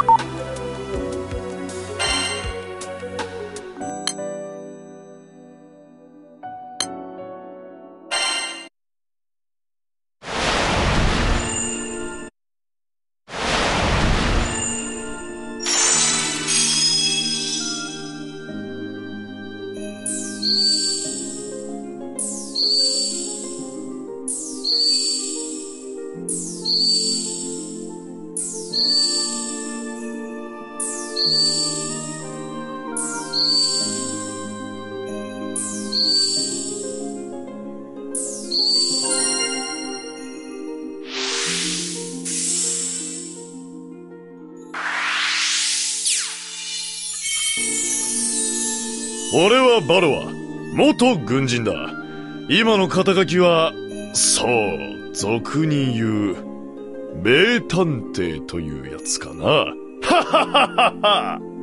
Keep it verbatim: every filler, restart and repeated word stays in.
俺はバロア、元軍人だ。今の肩書きは、そう、俗に言う、名探偵というやつかな。ははははは。